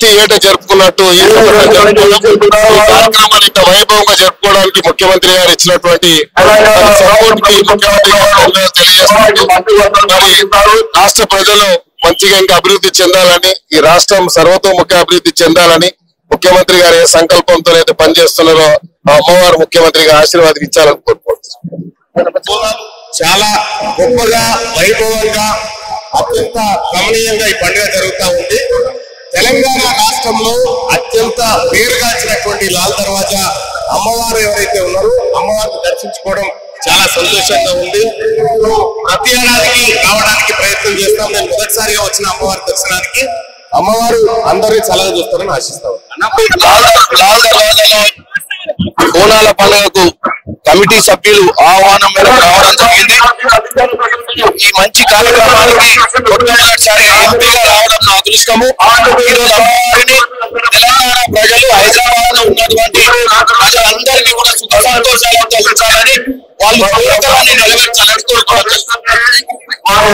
ప్రతి ఏటా జరుపుకున్నట్టు ఈ కార్యక్రమాన్ని ఇంత వైభవంగా జరుపుకోవడానికి ముఖ్యమంత్రి గారు ఇచ్చినటువంటి సపోర్ట్ కి ముఖ్యమంత్రి గారు తెలియజేస్తున్నారు. మరి రాష్ట్ర ప్రజలు మంచిగా ఇంకా అభివృద్ధి చెందాలని, ఈ రాష్ట్రం సర్వతోముఖ అభివృద్ధి చెందాలని ముఖ్యమంత్రి గారు ఏ సంకల్పంతో అయితే పనిచేస్తున్నారో అమ్మవారు ముఖ్యమంత్రిగా ఆశీర్వాదం ఇచ్చాలని కోరుకుంటున్నారు. చాలా గొప్పగా వైభవంగా అత్యంత గమనీయంగా ఈ పండుగ జరుగుతూ ఉంది. తెలంగాణ రాష్ట్రంలో అత్యంత పేరుగాంచినటువంటి లాల్ దర్వాజా అమ్మవారు ఎవరైతే ఉన్నారో అమ్మవారిని దర్శించుకోవడం చాలా సంతోషంగా ఉంది. ప్రతి ఏడాదికి రావడానికి ప్రయత్నం చేస్తాం. నేను మొదటిసారిగా వచ్చిన అమ్మవారి దర్శనానికి. అమ్మవారు అందరినీ చల్లగా చూస్తారని ఆశిస్తాం. బోనాల పండుగకు కమిటీ సభ్యులు ఆహ్వానం మేరకు రావడం జరిగింది. ఈ మంచి కార్యక్రమానికి మొట్టమొదటిసారి ఎంపీగా రావడం నా అదృష్టము. ఈరోజు అమ్మవారిని తెలంగాణ ప్రజలు, హైదరాబాద్ లో ఉన్నటువంటి ప్రజలందరినీ కూడా సుఖ సంతోషాలతో ఉంచాలని, వాళ్ళు కోరికలన్నీ నెరవేర్చాలని కోరుకోవచ్చు.